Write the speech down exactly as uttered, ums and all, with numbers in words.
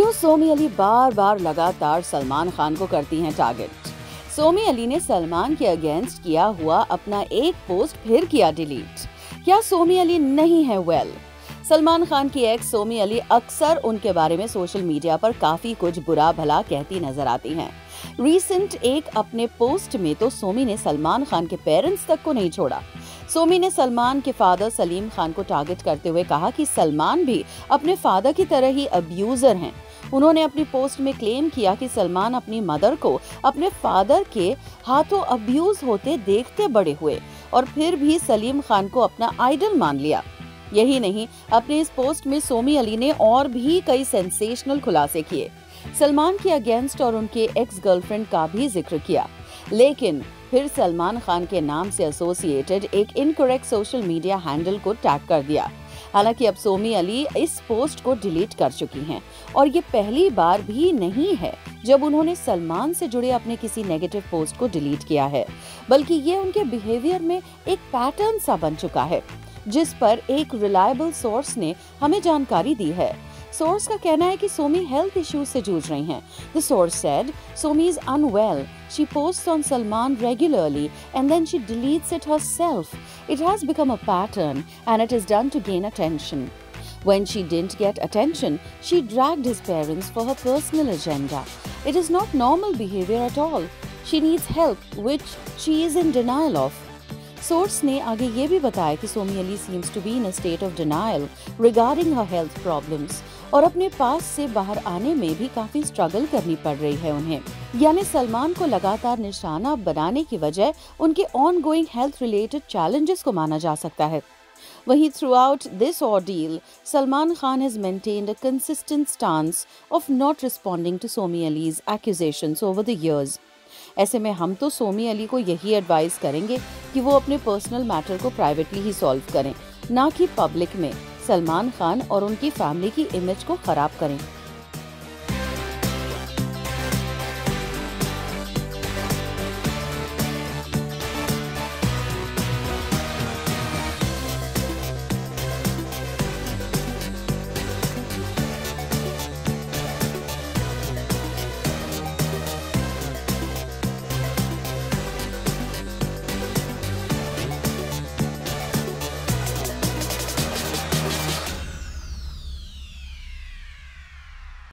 तो सोमी अली बार बार लगातार सलमान खान को करती हैं टारगेट। सोमी अली ने सलमान के अगेंस्ट किया हुआ अपना एक पोस्ट फिर किया डिलीट। क्या सोमी अली नहीं है वेल well? सलमान खान की एक्स सोमी अली अक्सर उनके बारे में सोशल मीडिया पर काफी कुछ बुरा भला कहती नजर आती हैं। रीसेंट एक अपने पोस्ट में तो सोमी ने सलमान खान के पेरेंट्स तक को नहीं छोड़ा। सोमी ने सलमान के फादर सलीम खान को टारगेट करते हुए कहा कि सलमान भी अपने फादर की तरह ही अब्यूजर हैं। उन्होंने अपनी पोस्ट में क्लेम किया कि सलमान अपनी मदर को अपने फादर के हाथों अब्यूज होते देखते बड़े हुए और फिर भी सलीम खान को अपना आइडल मान लिया। यही नहीं, अपने इस पोस्ट में सोमी अली ने और भी कई सेंसेशनल खुलासे किए। सलमान के अगेंस्ट और उनके एक्स गर्लफ्रेंड का भी जिक्र किया, लेकिन फिर सलमान खान के नाम से एसोसिएटेड एक इनकरेक्ट सोशल मीडिया हैंडल को टैग कर दिया। हालांकि अब सोमी अली इस पोस्ट को डिलीट कर चुकी हैं और ये पहली बार भी नहीं है जब उन्होंने सलमान से जुड़े अपने किसी नेगेटिव पोस्ट को डिलीट किया है, बल्कि ये उनके बिहेवियर में एक पैटर्न सा बन चुका है, जिस पर एक रिलायबल सोर्स ने हमें जानकारी दी है। सोर्स का कहना है कि सोमी हेल्थ इश्यूज से जूझ रही हैं। The source said Somi is unwell. She posts on Salman regularly and then she deletes it herself. It has become a pattern and it is done to gain attention. When she didn't get attention, she dragged his parents for her personal agenda. It is not normal behavior at all. She needs help, which she is in denial of. Source ने आगे ये भी बताया कि Somy Ali seems to be in a state of denial regarding her health problems और अपने पास से बाहर आने में भी काफी स्ट्रगल करनी पड़ रही है उन्हें। यानी सलमान को लगातार निशाना बनाने की वजह उनके ongoing health related challenges को माना जा सकता है। वहीं throughout this ordeal Salman Khan has maintained a consistent stance of not responding to Somy Ali's accusations over the years. ऐसे में हम तो सोमी अली को यही एडवाइस करेंगे कि वो अपने पर्सनल मैटर को प्राइवेटली ही सॉल्व करें, ना कि पब्लिक में सलमान खान और उनकी फैमिली की इमेज को खराब करें।